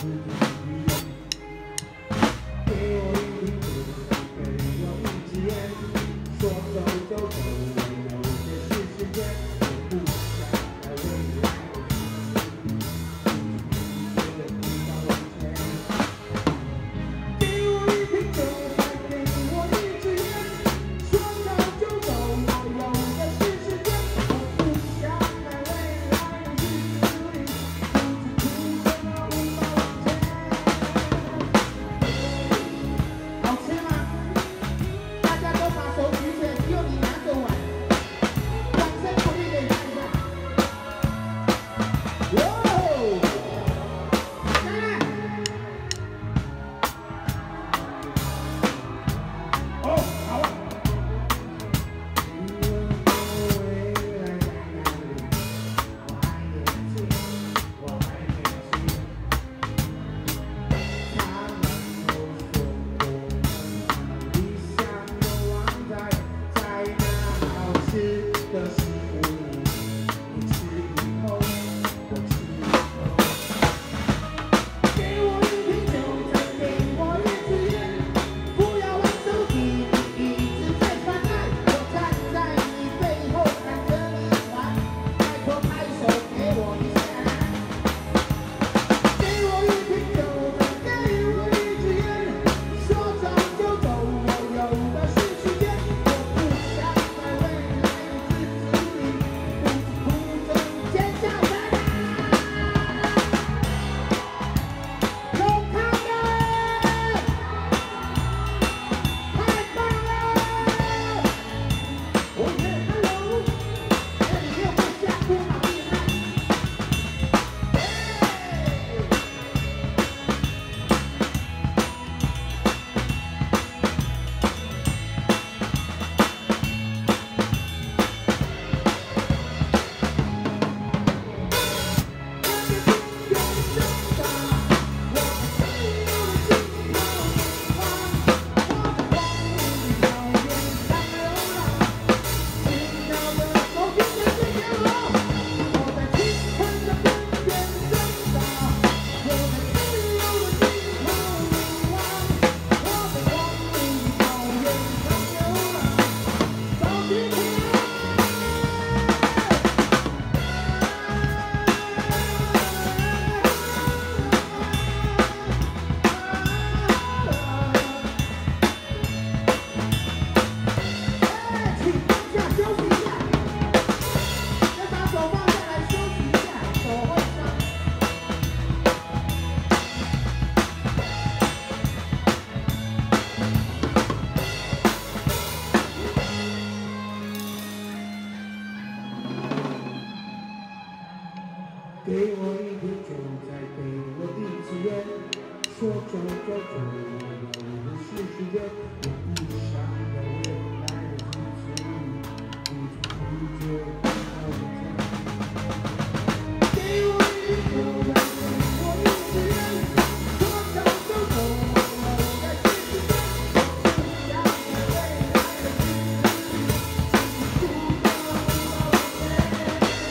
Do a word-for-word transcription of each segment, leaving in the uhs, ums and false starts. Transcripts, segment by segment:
给我一瓶酒，再给我地址烟，说走就走，我要的是时间，我不想要未来的日子里，不知不觉到了家。给我一瓶酒，再给我一支烟，说走就走，我要的是时间，不想要未来的日子里，不知不觉到了家。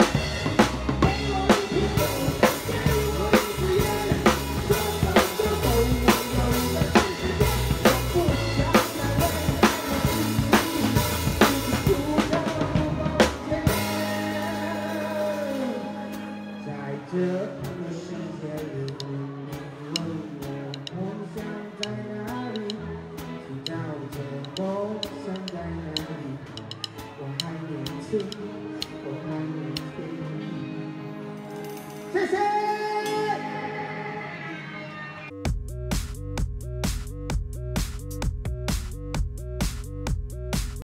这个世界里，你问我梦想在哪里？寻找着梦想在哪里？我还年轻，我还年轻。谢谢。